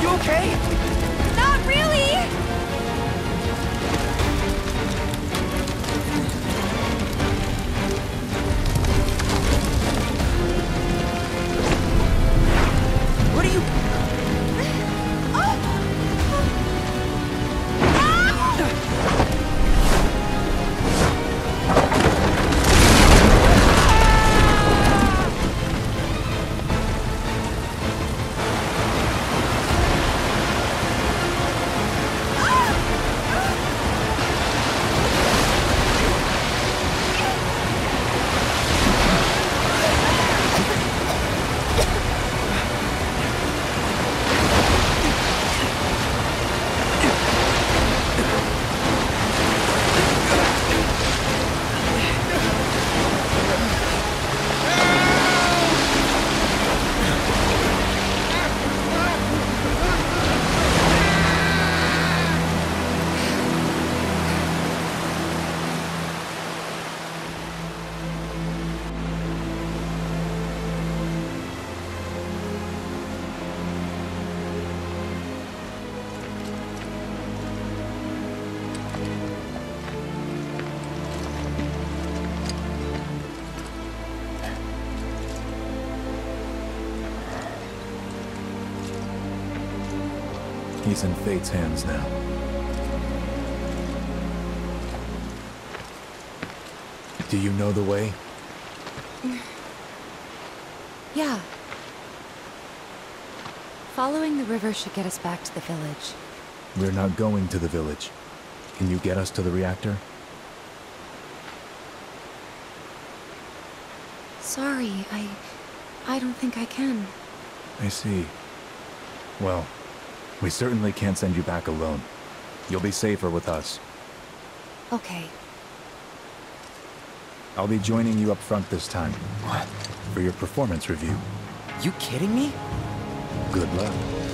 You okay? Not really! What are you... He's in Fate's hands now. Do you know the way? Yeah. Following the river should get us back to the village. We're not going to the village. Can you get us to the reactor? Sorry, I don't think I can. I see. Well, we certainly can't send you back alone. You'll be safer with us. Okay. I'll be joining you up front this time. What? For your performance review. You kidding me? Good luck.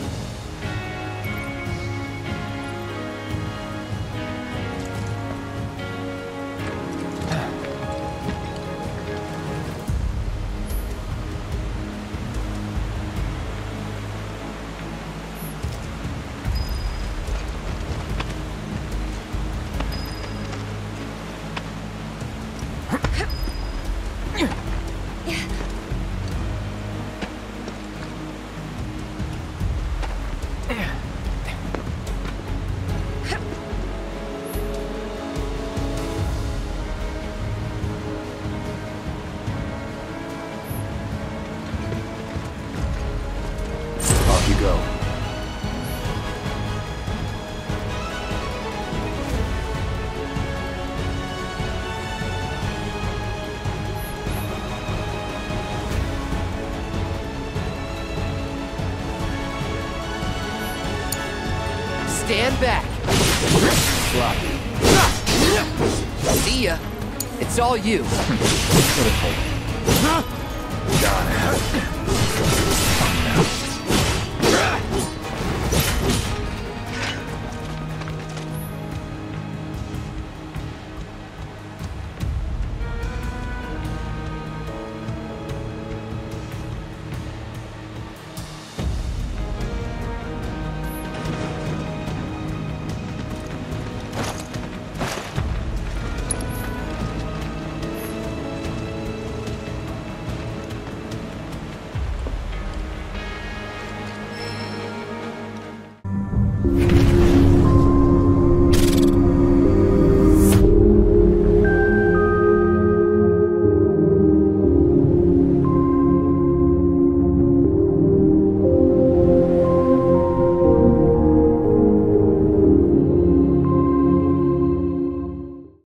Stand back. Sloppy. See ya. It's all you. Got it.